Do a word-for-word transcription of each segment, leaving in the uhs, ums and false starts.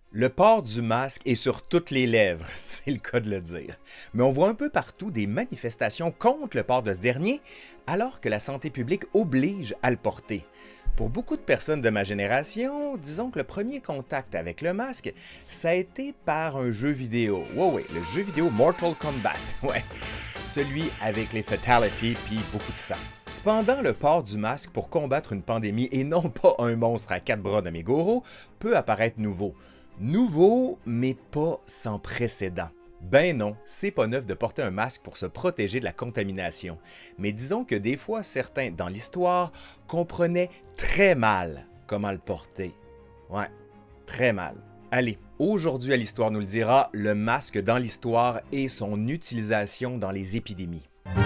Le port du masque est sur toutes les lèvres, c'est le cas de le dire. Mais on voit un peu partout des manifestations contre le port de ce dernier, alors que la santé publique oblige à le porter. Pour beaucoup de personnes de ma génération, disons que le premier contact avec le masque, ça a été par un jeu vidéo. Ouais, ouais, le jeu vidéo Mortal Kombat, ouais. Celui avec les fatalities puis beaucoup de sang. Cependant, le port du masque pour combattre une pandémie et non pas un monstre à quatre bras de Megoro peut apparaître nouveau. Nouveau, mais pas sans précédent. Ben non, c'est pas neuf de porter un masque pour se protéger de la contamination. Mais disons que des fois, certains, dans l'histoire, comprenaient très mal comment le porter. Ouais, très mal. Allez, aujourd'hui à l'Histoire nous le dira, le masque dans l'histoire et son utilisation dans les épidémies.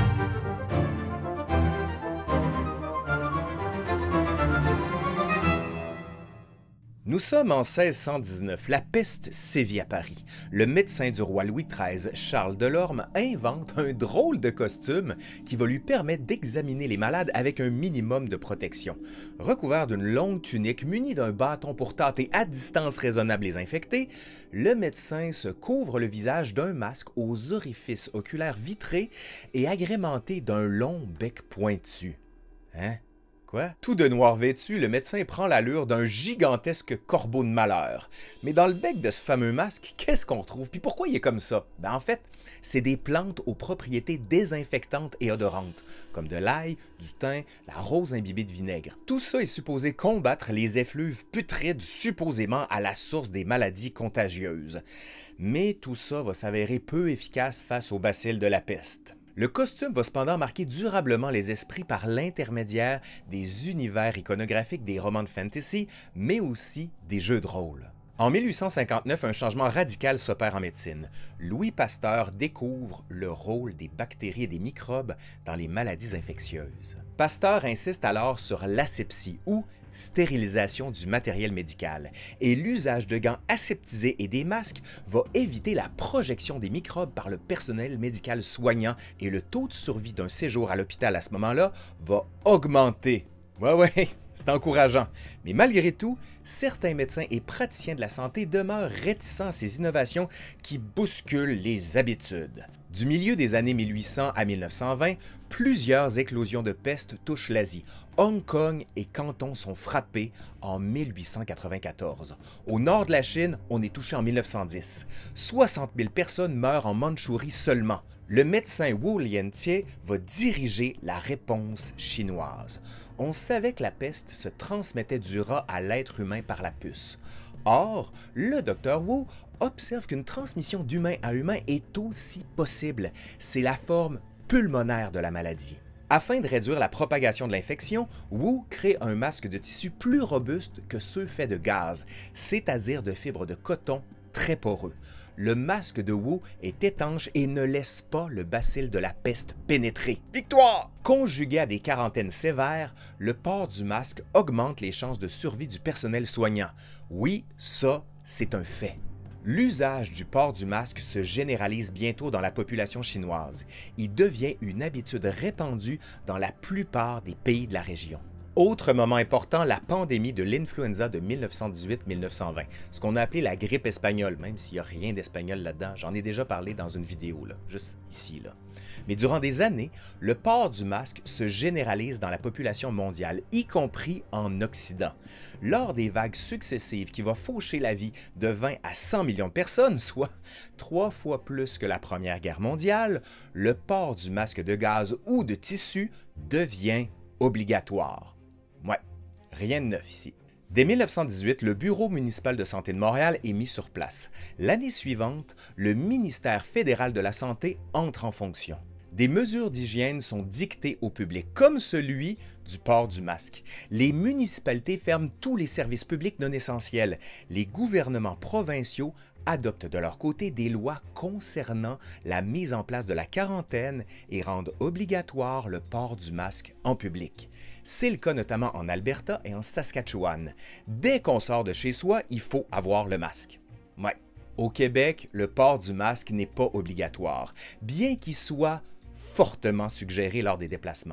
Nous sommes en seize cent dix-neuf, la peste sévit à Paris. Le médecin du roi Louis treize, Charles Delorme, invente un drôle de costume qui va lui permettre d'examiner les malades avec un minimum de protection. Recouvert d'une longue tunique muni d'un bâton pour tâter à distance raisonnable les infectés, le médecin se couvre le visage d'un masque aux orifices oculaires vitrés et agrémenté d'un long bec pointu. Hein? Quoi? Tout de noir vêtu, le médecin prend l'allure d'un gigantesque corbeau de malheur. Mais dans le bec de ce fameux masque, qu'est-ce qu'on trouve? Puis pourquoi il est comme ça? Ben en fait, c'est des plantes aux propriétés désinfectantes et odorantes, comme de l'ail, du thym, la rose imbibée de vinaigre. Tout ça est supposé combattre les effluves putrides supposément à la source des maladies contagieuses. Mais tout ça va s'avérer peu efficace face au bacille de la peste. Le costume va cependant marquer durablement les esprits par l'intermédiaire des univers iconographiques des romans de fantasy, mais aussi des jeux de rôle. En mille huit cent cinquante-neuf, un changement radical s'opère en médecine. Louis Pasteur découvre le rôle des bactéries et des microbes dans les maladies infectieuses. Pasteur insiste alors sur l'asepsie ou stérilisation du matériel médical, et l'usage de gants aseptisés et des masques va éviter la projection des microbes par le personnel médical soignant et le taux de survie d'un séjour à l'hôpital à ce moment-là va augmenter. Ouais, ouais, c'est encourageant. Mais malgré tout, certains médecins et praticiens de la santé demeurent réticents à ces innovations qui bousculent les habitudes. Du milieu des années mille huit cents à mille neuf cent vingt, plusieurs éclosions de peste touchent l'Asie. Hong Kong et Canton sont frappés en mille huit cent quatre-vingt-quatorze. Au nord de la Chine, on est touché en mille neuf cent dix. soixante mille personnes meurent en Mandchourie seulement. Le médecin Wu Liantie va diriger la réponse chinoise. On savait que la peste se transmettait du rat à l'être humain par la puce. Or, le docteur Wu observe qu'une transmission d'humain à humain est aussi possible. C'est la forme pulmonaire de la maladie. Afin de réduire la propagation de l'infection, Wu crée un masque de tissu plus robuste que ceux faits de gaz, c'est-à-dire de fibres de coton très poreux. Le masque de Wu est étanche et ne laisse pas le bacille de la peste pénétrer. Victoire! Conjugué à des quarantaines sévères, le port du masque augmente les chances de survie du personnel soignant. Oui, ça, c'est un fait. L'usage du port du masque se généralise bientôt dans la population chinoise. Il devient une habitude répandue dans la plupart des pays de la région. Autre moment important, la pandémie de l'influenza de mille neuf cent dix-huit mille neuf cent vingt, ce qu'on a appelé la grippe espagnole, même s'il n'y a rien d'espagnol là-dedans, j'en ai déjà parlé dans une vidéo, là, juste ici. Là. Mais durant des années, le port du masque se généralise dans la population mondiale, y compris en Occident. Lors des vagues successives qui vont faucher la vie de vingt à cent millions de personnes, soit trois fois plus que la Première Guerre mondiale, le port du masque de gaz ou de tissu devient obligatoire. Ouais, rien de neuf ici. Dès mille neuf cent dix-huit, le Bureau municipal de santé de Montréal est mis sur place. L'année suivante, le ministère fédéral de la Santé entre en fonction. Des mesures d'hygiène sont dictées au public, comme celui du port du masque. Les municipalités ferment tous les services publics non essentiels. Les gouvernements provinciaux adoptent de leur côté des lois concernant la mise en place de la quarantaine et rendent obligatoire le port du masque en public. C'est le cas notamment en Alberta et en Saskatchewan. Dès qu'on sort de chez soi, il faut avoir le masque. Ouais. Au Québec, le port du masque n'est pas obligatoire, bien qu'il soit fortement suggéré lors des déplacements.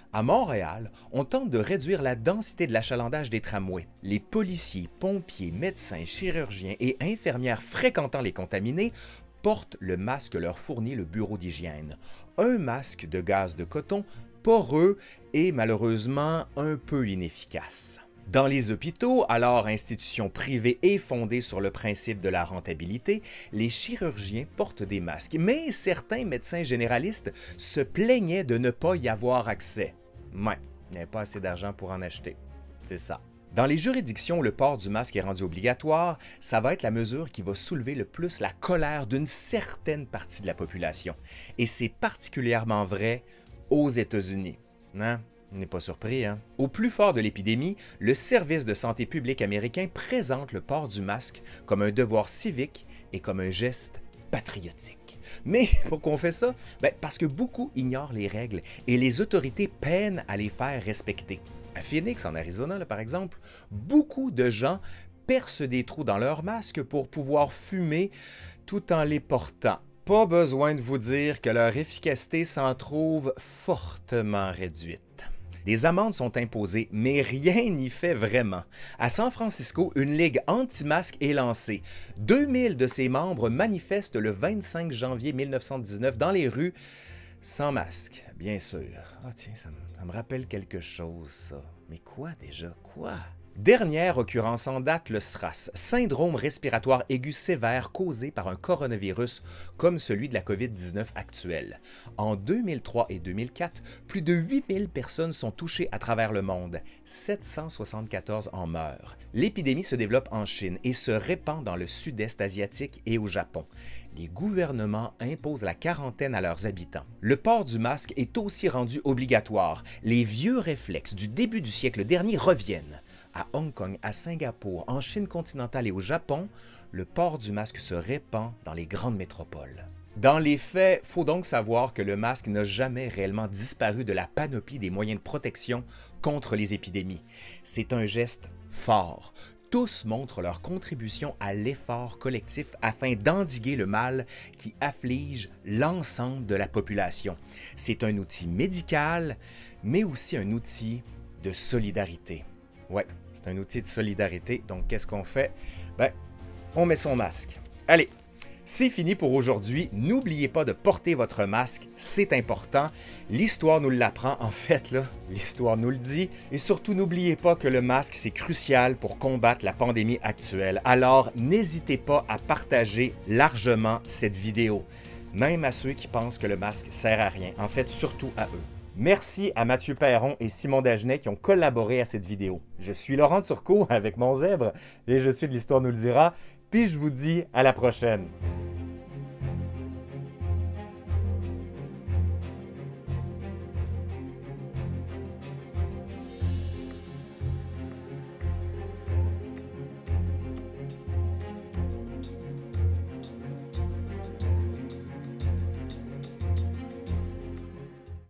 À Montréal, on tente de réduire la densité de l'achalandage des tramways. Les policiers, pompiers, médecins, chirurgiens et infirmières fréquentant les contaminés portent le masque que leur fournit le bureau d'hygiène. Un masque de gaz de coton poreux et malheureusement un peu inefficace. Dans les hôpitaux, alors institutions privées et fondées sur le principe de la rentabilité, les chirurgiens portent des masques, mais certains médecins généralistes se plaignaient de ne pas y avoir accès. Ouais, il n'y avait pas assez d'argent pour en acheter. C'est ça. Dans les juridictions où le port du masque est rendu obligatoire, ça va être la mesure qui va soulever le plus la colère d'une certaine partie de la population. Et c'est particulièrement vrai aux États-Unis. Hein? On n'est pas surpris, hein? Au plus fort de l'épidémie, le service de santé publique américain présente le port du masque comme un devoir civique et comme un geste patriotique. Mais pourquoi on fait ça? Ben, parce que beaucoup ignorent les règles et les autorités peinent à les faire respecter. À Phoenix, en Arizona, là, par exemple, beaucoup de gens percent des trous dans leur masque pour pouvoir fumer tout en les portant. Pas besoin de vous dire que leur efficacité s'en trouve fortement réduite. Des amendes sont imposées, mais rien n'y fait vraiment. À San Francisco, une ligue anti-masque est lancée. deux mille de ses membres manifestent le vingt-cinq janvier mille neuf cent dix-neuf dans les rues, sans masque, bien sûr. Ah tiens, ça me, ça me rappelle quelque chose, ça. Mais quoi déjà? Quoi? Dernière occurrence en date, le S R A S, syndrome respiratoire aigu sévère causé par un coronavirus comme celui de la COVID dix-neuf actuelle. En deux mille trois et deux mille quatre, plus de huit mille personnes sont touchées à travers le monde, sept cent soixante-quatorze en meurent. L'épidémie se développe en Chine et se répand dans le sud-est asiatique et au Japon. Les gouvernements imposent la quarantaine à leurs habitants. Le port du masque est aussi rendu obligatoire. Les vieux réflexes du début du siècle dernier reviennent. À Hong Kong, à Singapour, en Chine continentale et au Japon, le port du masque se répand dans les grandes métropoles. Dans les faits, il faut donc savoir que le masque n'a jamais réellement disparu de la panoplie des moyens de protection contre les épidémies. C'est un geste fort. Tous montrent leur contribution à l'effort collectif afin d'endiguer le mal qui afflige l'ensemble de la population. C'est un outil médical, mais aussi un outil de solidarité. Ouais, c'est un outil de solidarité, donc qu'est-ce qu'on fait? Ben, on met son masque. Allez, c'est fini pour aujourd'hui. N'oubliez pas de porter votre masque, c'est important. L'histoire nous l'apprend, en fait, là, l'histoire nous le dit. Et surtout, n'oubliez pas que le masque, c'est crucial pour combattre la pandémie actuelle. Alors, n'hésitez pas à partager largement cette vidéo, même à ceux qui pensent que le masque sert à rien. En fait, surtout à eux. Merci à Mathieu Perron et Simon Dagenet qui ont collaboré à cette vidéo. Je suis Laurent Turcot avec mon zèbre et je suis de l'Histoire nous le dira, puis je vous dis à la prochaine.